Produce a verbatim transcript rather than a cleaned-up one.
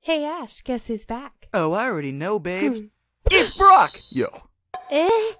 Hey Ash, guess who's back? Oh, I already know, babe. It's Brock! Yo. Eh?